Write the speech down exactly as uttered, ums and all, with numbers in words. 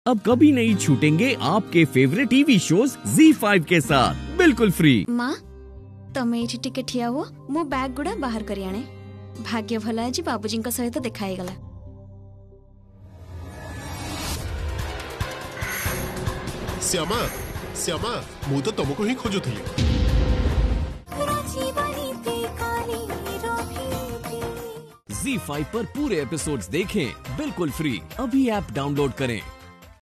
अब कभी नहीं छूटेंगे आपके favourite TV shows Zee five के साथ बिल्कुल फ्री। माँ तमे एठी टिके ठिया हुआ मो बैग गुड़ा बाहर करी आने। भाग्य भला आज बाबूजी सहित देखा गला। श्यामा श्यामा मु तो तुमको ही खोजुथली। ज़ी फाइव पर पूरे एपिसोड्स देखें बिल्कुल फ्री। अभी ऐप डाउनलोड करें।